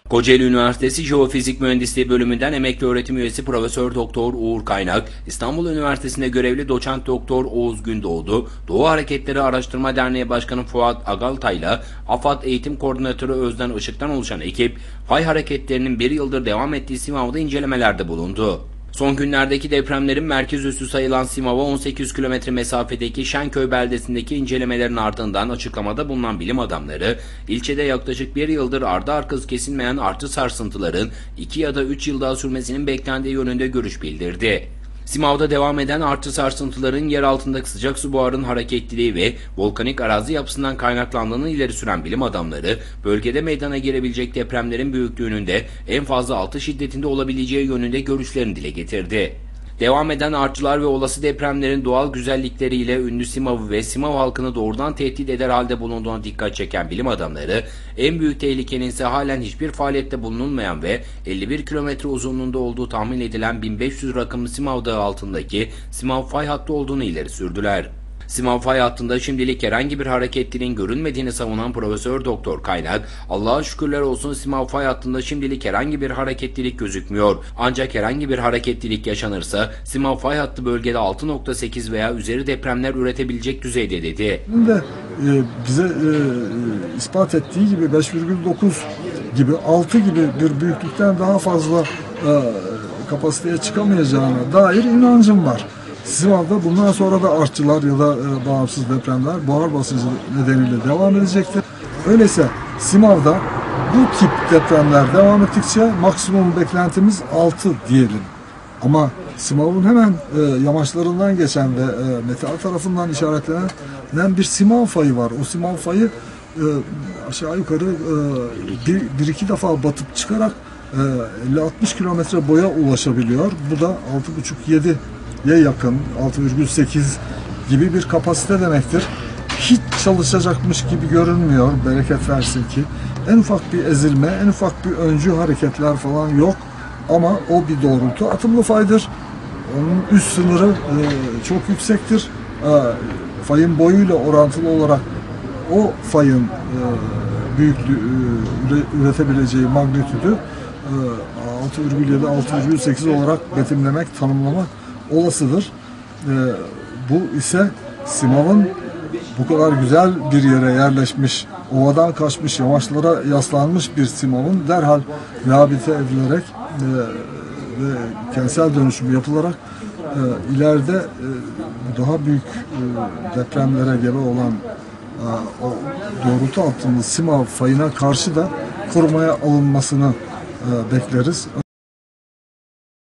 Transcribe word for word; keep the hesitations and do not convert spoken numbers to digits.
Kocaeli Üniversitesi Jeofizik Mühendisliği bölümünden emekli öğretim üyesi Profesör Doktor Uğur Kaynak, İstanbul Üniversitesi'nde görevli Doçent Doktor Oğuz Gündoğdu, Doğu Hareketleri Araştırma Derneği Başkanı Fuat Agaltay'la AFAD Eğitim Koordinatörü Özden Işık'tan oluşan ekip, fay hareketlerinin bir yıldır devam ettiği Simav'da incelemelerde bulundu. Son günlerdeki depremlerin merkez üssü sayılan Simav'a on sekiz kilometre mesafedeki Şenköy beldesindeki incelemelerin ardından açıklamada bulunan bilim adamları, ilçede yaklaşık bir yıldır ardı arkası kesilmeyen artı sarsıntıların iki ya da üç yıl daha sürmesinin beklendiği yönünde görüş bildirdi. Simav'da devam eden artı sarsıntıların yer altındaki sıcak su buharının hareketliliği ve volkanik arazi yapısından kaynaklandığını ileri süren bilim adamları, bölgede meydana gelebilecek depremlerin büyüklüğünün de en fazla altı şiddetinde olabileceği yönünde görüşlerini dile getirdi. Devam eden artçılar ve olası depremlerin doğal güzellikleriyle ünlü Simav'ı ve Simav halkını doğrudan tehdit eder halde bulunduğuna dikkat çeken bilim adamları, en büyük tehlikenin ise halen hiçbir faaliyette bulunulmayan ve elli bir kilometre uzunluğunda olduğu tahmin edilen bin beş yüz rakımlı Simav Dağı altındaki Simav fay hattı olduğunu ileri sürdüler. Simav fay hattında şimdilik herhangi bir hareketliliğin görünmediğini savunan Profesör Doktor Kaynak, Allah'a şükürler olsun Simav fay hattında şimdilik herhangi bir hareketlilik gözükmüyor. Ancak herhangi bir hareketlilik yaşanırsa Simav fay hattı bölgede altı nokta sekiz veya üzeri depremler üretebilecek düzeyde dedi. Şimdi de e, bize e, ispat ettiği gibi beş virgül dokuz gibi altı gibi bir büyüklükten daha fazla e, kapasiteye çıkamayacağına dair inancım var. Simav'da bundan sonra da artçılar ya da e, bağımsız depremler buhar basıncı nedeniyle devam edecektir. Öyleyse Simav'da bu tip depremler devam ettikçe maksimum beklentimiz altı diyelim. Ama Simav'ın hemen e, yamaçlarından geçen ve e, meteor tarafından işaretlenen bir Simav fayı var. O Simav fayı e, aşağı yukarı e, bir, bir iki defa batıp çıkarak e, elli altmış kilometre boya ulaşabiliyor. Bu da altı buçuk yedi yakın, altı virgül sekiz gibi bir kapasite demektir. Hiç çalışacakmış gibi görünmüyor, bereket versin ki. En ufak bir ezilme, en ufak bir öncü hareketler falan yok. Ama o bir doğrultu atımlı faydır. Onun üst sınırı e, çok yüksektir. E, fayın boyuyla orantılı olarak o fayın e, büyüklüğü, e, üretebileceği magnitüdü e, altı virgül yedi altı virgül sekiz olarak betimlemek, tanımlamak olasıdır. Ee, bu ise Simav'ın bu kadar güzel bir yere yerleşmiş, ovadan kaçmış, yamaçlara yaslanmış bir Simav'ın derhal rehabilite edilerek e, ve kentsel dönüşüm yapılarak e, ileride e, daha büyük e, depremlere gebe olan e, o doğrultu altında Simav fayına karşı da korumaya alınmasını e, bekleriz.